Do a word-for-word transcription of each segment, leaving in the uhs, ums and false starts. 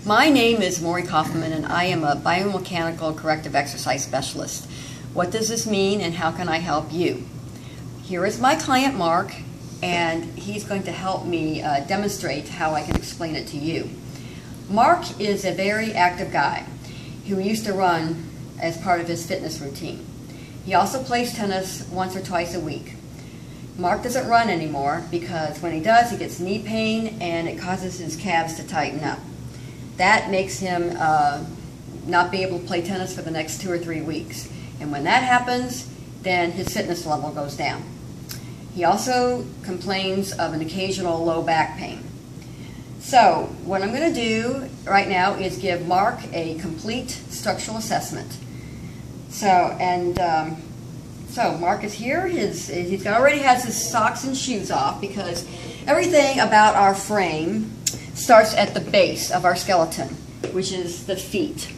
My name is Maury Kaufman, and I am a biomechanical corrective exercise specialist. What does this mean, and how can I help you? Here is my client, Mark, and he's going to help me uh, demonstrate how I can explain it to you. Mark is a very active guy who used to run as part of his fitness routine. He also plays tennis once or twice a week. Mark doesn't run anymore because when he does, he gets knee pain and it causes his calves to tighten up. That makes him uh, not be able to play tennis for the next two or three weeks. And when that happens, then his fitness level goes down. He also complains of an occasional low back pain. So what I'm going to do right now is give Mark a complete structural assessment. So, and um, so Mark is here. His, he's already has his socks and shoes off because everything about our frame starts at the base of our skeleton, which is the feet.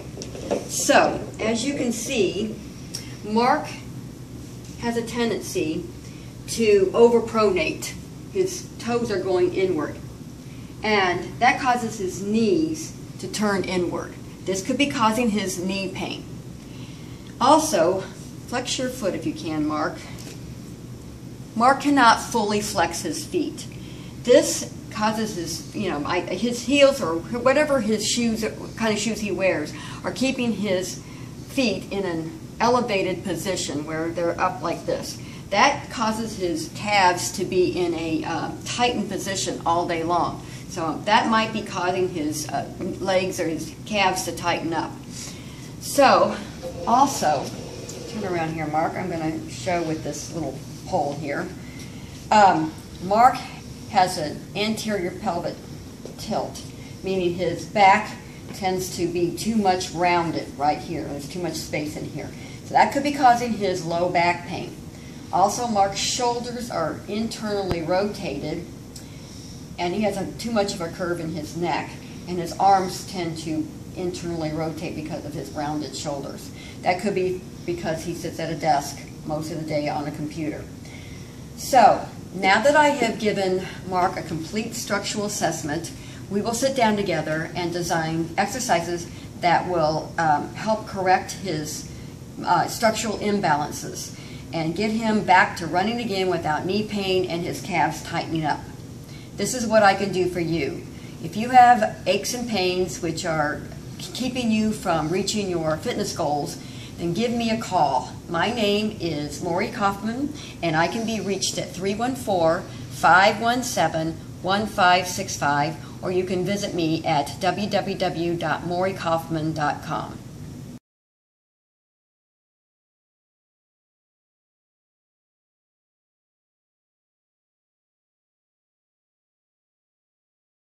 So, as you can see, Mark has a tendency to overpronate. His toes are going inward, and that causes his knees to turn inward. This could be causing his knee pain. Also, flex your foot if you can, Mark. Mark cannot fully flex his feet. This causes his, you know, his heels or whatever his shoes, kind of shoes he wears, are keeping his feet in an elevated position where they're up like this. That causes his calves to be in a uh, tightened position all day long. So that might be causing his uh, legs or his calves to tighten up. So, also, turn around here, Mark. I'm going to show with this little pole here. Um, Mark has an anterior pelvic tilt, meaning his back tends to be too much rounded right here. There's too much space in here. So that could be causing his low back pain. Also, Mark's shoulders are internally rotated, and he has a, too much of a curve in his neck, and his arms tend to internally rotate because of his rounded shoulders. That could be because he sits at a desk most of the day on a computer. So, now that I have given Mark a complete structural assessment, we will sit down together and design exercises that will um, help correct his uh, structural imbalances and get him back to running again without knee pain and his calves tightening up. This is what I can do for you. If you have aches and pains which are keeping you from reaching your fitness goals, then give me a call. My name is Maury Kaufman, and I can be reached at three one four, five one seven, one five six five, or you can visit me at w w w dot maury kaufman dot com.